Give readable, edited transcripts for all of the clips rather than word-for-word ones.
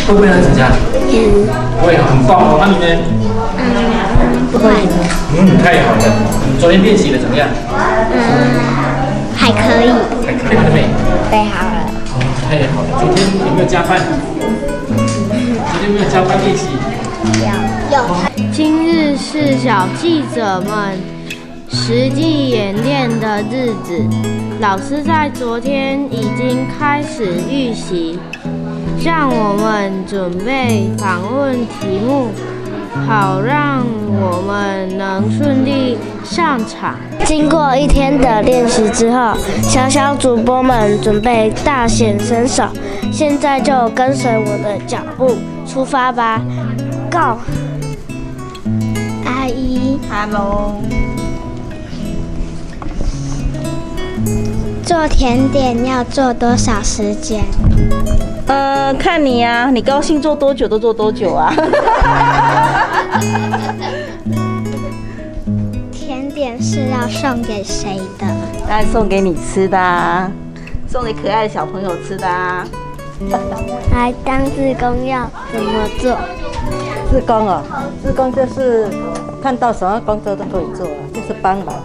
会不会很紧张？会，很棒哦。那你呢？ 不会。 太好了。昨天练习的怎么样？ 还可以。 还可以，没？ 背好了。 哦，太好了。昨天有没有加班？昨天有没有加班练习？ 有。 今日是小记者们实际演练的日子，老师在昨天已经开始预习，向我们准备访问题目，好让我们能顺利上场。 经过一天的练习之后，小主播们准备大显身手，现在就跟随我的脚步出发吧 ，Go！ 阿姨 ，Hello。 做甜点要做多少时间？ 看你啊，你高兴做多久就做多久啊。 甜点是要送给谁的？ 当然送给你吃的啊，送给可爱的小朋友吃的啊。 来当志工要怎么做？ 志工哦，志工就是看到什么工作都可以做，就是帮忙。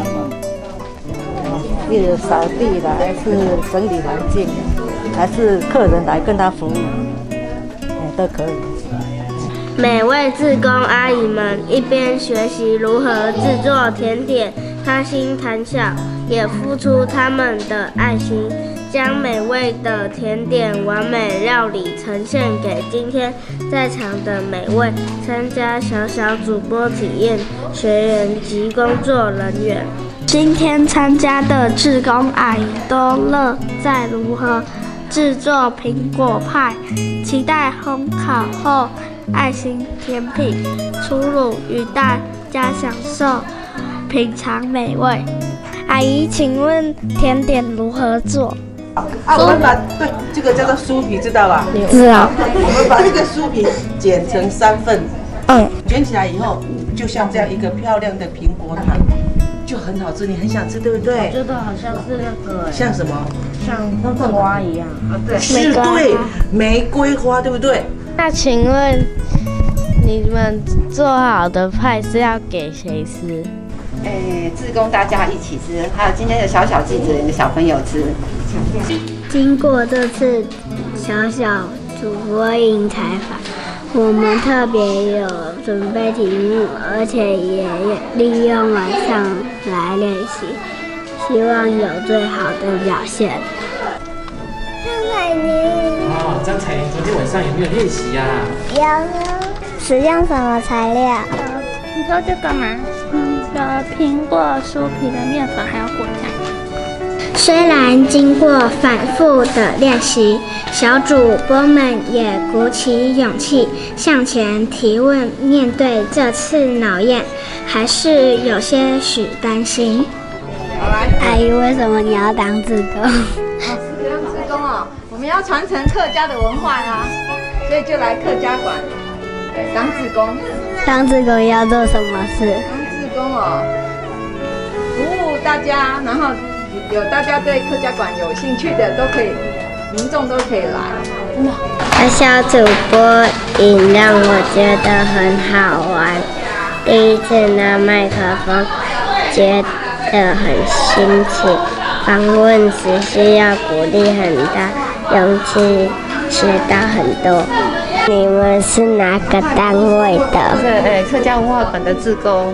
例如扫地啦，还是整理环境，还是客人来跟他服务，都可以。 每位志工阿姨们一边学习如何制作甜点，开心谈笑，也付出他们的爱心，将美味的甜点完美料理呈现给今天在场的每位参加小主播体验学员及工作人员。今天参加的志工阿姨都乐在如何制作苹果派，期待烘烤后爱心甜品出炉，与大家享受品尝美味。阿姨，请问甜点如何做？ 我们把这个叫做酥皮，知道吧？ 知道。 我们把这个酥皮剪成3份，卷起来以后，就像这样一个漂亮的苹果糖。就很好吃，你很想吃，对不对？ 我觉得好像是那个， 像什么？ 像花一样。 对，是对，玫瑰花，对不对？ 那请问你们做好的派是要给谁吃？ 志工大家一起吃，还有今天的小记者的小朋友吃。 经过这次小主播营采访，我们特别有准备题目，而且也利用晚上来练习，希望有最好的表现。张彩宁。 张彩宁昨天晚上有没有练习呀？ 有呢。使用什么材料？ 你说这个吗？有苹果、酥皮的面粉，还有果酱。 虽然经过反复的练习，小主播们也鼓起勇气向前提问，面对这次脑验，还是有些许担心。阿姨，为什么你要当志工？ 当志工哦，我们要传承客家的文化呀，所以就来客家馆当志工。 当志工要做什么事？ 当志工哦，服务大家，然后有大家对客家馆有兴趣的都可以，民众都可以来。 小主播营让我觉得很好玩，第一次拿麦克风，觉得很新奇。访问时需要鼓励很大，勇气学到很多。你们是哪个单位的？ 是客家文化馆的志工。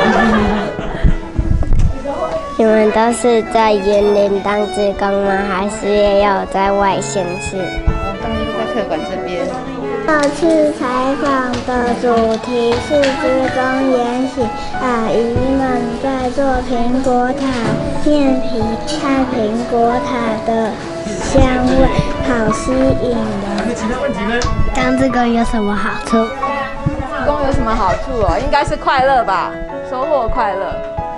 你们都是在云林当志工吗？还是也有在外县市？ 当然在客馆这边。 这次采访的主题是志工研习，阿姨们在做苹果塔面皮和苹果塔的香味，好吸引人。 其他问题呢？ 当志工有什么好处？ 志工有什么好处哦？应该是快乐吧，收获快乐。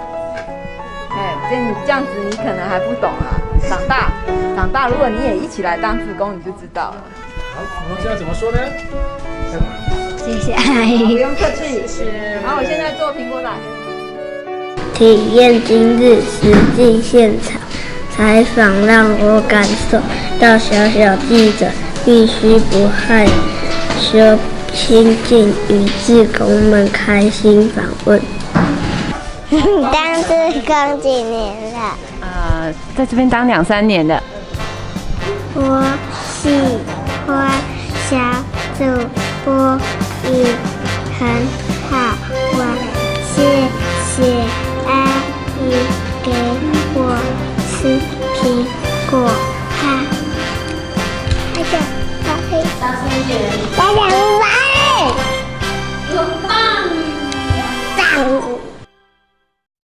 这样子你可能还不懂啊，长大，如果你也一起来当志工，你就知道了。 好，我们知道怎么说呢？ 谢谢阿姨。 不用客气。然后我现在做苹果塔。 体验今日实际现场采访，让我感受到小记者必须不害羞，亲近与志工们开心访问。当志工几年了？ 在这边当2、3年了。 我喜欢小主播，也很好玩。谢谢阿姨给我吃苹果派。大声一点！大家拜拜！棒！